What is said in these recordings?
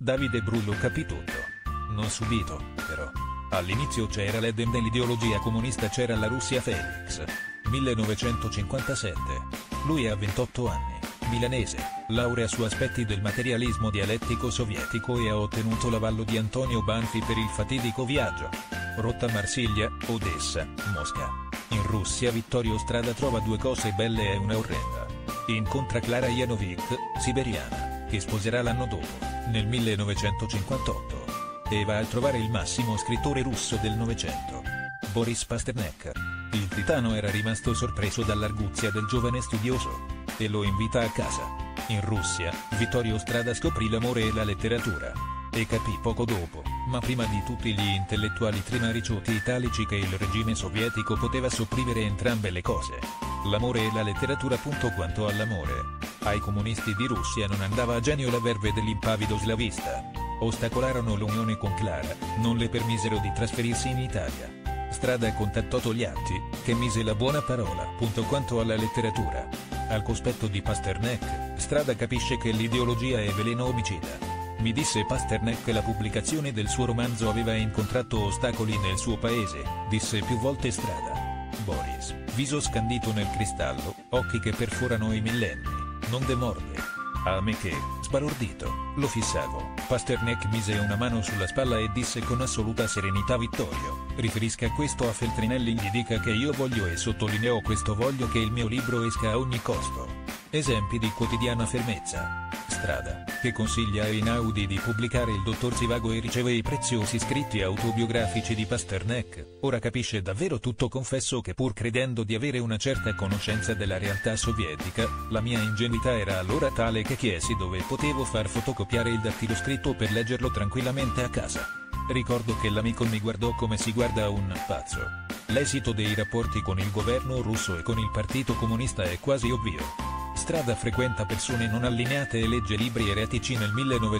Davide Brullo capì tutto. Non subito, però. All'inizio c'era l'Eden dell'ideologia comunista, c'era la Russia Felix. 1957. Lui ha 28 anni, milanese, laurea su aspetti del materialismo dialettico sovietico e ha ottenuto l'avallo di Antonio Banfi per il fatidico viaggio. Rotta Marsiglia, Odessa, Mosca. In Russia Vittorio Strada trova due cose belle e una orrenda. Incontra Clara Janovic, siberiana, che sposerà l'anno dopo, nel 1958. E va a trovare il massimo scrittore russo del Novecento, Boris Pasternak. Il titano era rimasto sorpreso dall'arguzia del giovane studioso e lo invita a casa. In Russia, Vittorio Strada scoprì l'amore e la letteratura. E capì poco dopo, ma prima di tutti gli intellettuali trimaricioti italici, che il regime sovietico poteva sopprimere entrambe le cose. L'amore e la letteratura. Quanto all'amore, ai comunisti di Russia non andava a genio la verve dell'impavido slavista. Ostacolarono l'unione con Clara, non le permisero di trasferirsi in Italia. Strada contattò Togliatti, che mise la buona parola. Quanto alla letteratura, al cospetto di Pasternak, Strada capisce che l'ideologia è veleno omicida. Mi disse Pasternak che la pubblicazione del suo romanzo aveva incontrato ostacoli nel suo paese, disse più volte Strada. Boris, viso scandito nel cristallo, occhi che perforano i millenni, non demorde. A me che, sbalordito, lo fissavo, Pasternak mise una mano sulla spalla e disse con assoluta serenità: Vittorio, riferisca questo a Feltrinelli, gli dica che io voglio, e sottolineò questo voglio, che il mio libro esca a ogni costo. Esempi di quotidiana fermezza. Strada, che consiglia a Einaudi di pubblicare il dottor Zivago e riceve i preziosi scritti autobiografici di Pasternak, ora capisce davvero tutto. Confesso che, pur credendo di avere una certa conoscenza della realtà sovietica, la mia ingenuità era allora tale che chiesi dove potevo far fotocopiare il dattiloscritto per leggerlo tranquillamente a casa. Ricordo che l'amico mi guardò come si guarda un pazzo. L'esito dei rapporti con il governo russo e con il Partito Comunista è quasi ovvio. Strada frequenta persone non allineate e legge libri eretici. Nel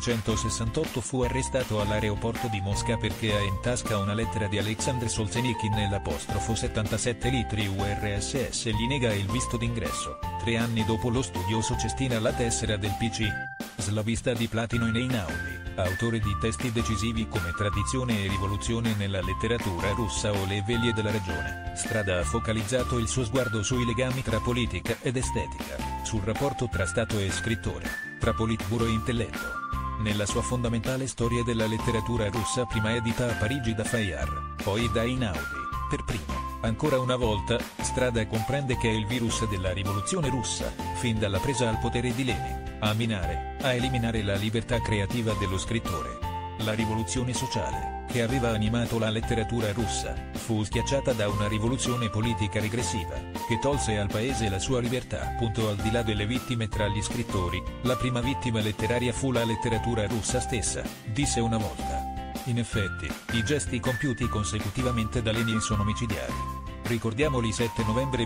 1968 fu arrestato all'aeroporto di Mosca perché ha in tasca una lettera di Alexander Solzhenitsyn e l'apostrofo 77 litri URSS gli nega il visto d'ingresso. 3 anni dopo lo studioso cestina la tessera del PC. Slavista di platino in Einaudi, autore di testi decisivi come Tradizione e rivoluzione nella letteratura russa o Le veglie della ragione, Strada ha focalizzato il suo sguardo sui legami tra politica ed estetica, sul rapporto tra Stato e scrittore, tra Politburo e intelletto. Nella sua fondamentale storia della letteratura russa, prima edita a Parigi da Fayard, poi da Einaudi, per primo. Ancora una volta, Strada comprende che è il virus della rivoluzione russa, fin dalla presa al potere di Lenin, a minare, a eliminare la libertà creativa dello scrittore. La rivoluzione sociale, che aveva animato la letteratura russa, fu schiacciata da una rivoluzione politica regressiva, che tolse al paese la sua libertà. Al di là delle vittime tra gli scrittori, la prima vittima letteraria fu la letteratura russa stessa, disse una volta. In effetti, i gesti compiuti consecutivamente da Lenin sono micidiali. Ricordiamoli: 7 novembre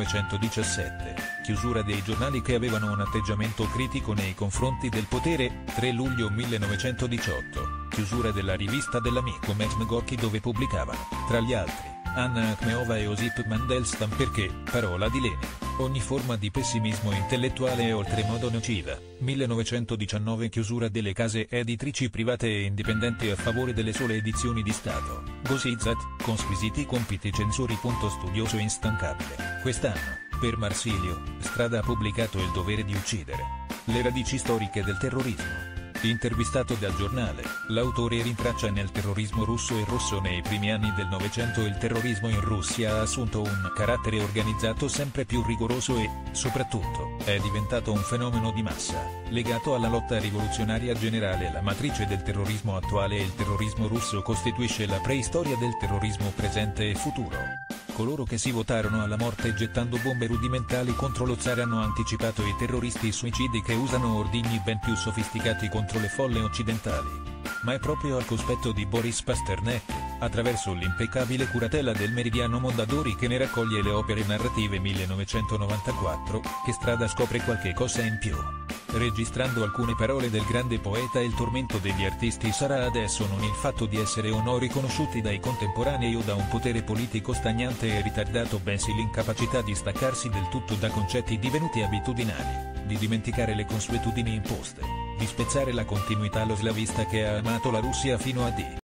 1917, chiusura dei giornali che avevano un atteggiamento critico nei confronti del potere. 3 luglio 1918, chiusura della rivista dell'amico Maxim Gorky, dove pubblicavano, tra gli altri, Anna Akhmeova e Osip Mandelstam, perché, parola di Lenin, ogni forma di pessimismo intellettuale è oltremodo nociva. 1919, chiusura delle case editrici private e indipendenti a favore delle sole edizioni di Stato. Gosizat, con squisiti compiti censori. Studioso instancabile. Quest'anno, per Marsilio, Strada ha pubblicato Il dovere di uccidere. Le radici storiche del terrorismo. Intervistato dal giornale, l'autore rintraccia nel terrorismo russo e rosso nei primi anni del Novecento il terrorismo in Russia ha assunto un carattere organizzato sempre più rigoroso e, soprattutto, è diventato un fenomeno di massa, legato alla lotta rivoluzionaria generale. La matrice del terrorismo attuale e il terrorismo russo costituisce la preistoria del terrorismo presente e futuro. Coloro che si votarono alla morte gettando bombe rudimentali contro lo zar hanno anticipato i terroristi suicidi che usano ordigni ben più sofisticati contro le folle occidentali. Ma è proprio al cospetto di Boris Pasternak, attraverso l'impeccabile curatela del Meridiano Mondadori che ne raccoglie le opere narrative 1994, che Strada scopre qualche cosa in più. Registrando alcune parole del grande poeta: il tormento degli artisti sarà adesso non il fatto di essere o no riconosciuti dai contemporanei o da un potere politico stagnante e ritardato, bensì l'incapacità di staccarsi del tutto da concetti divenuti abitudinali, di dimenticare le consuetudini imposte. di spezzare la continuità allo slavista che ha amato la Russia fino a D.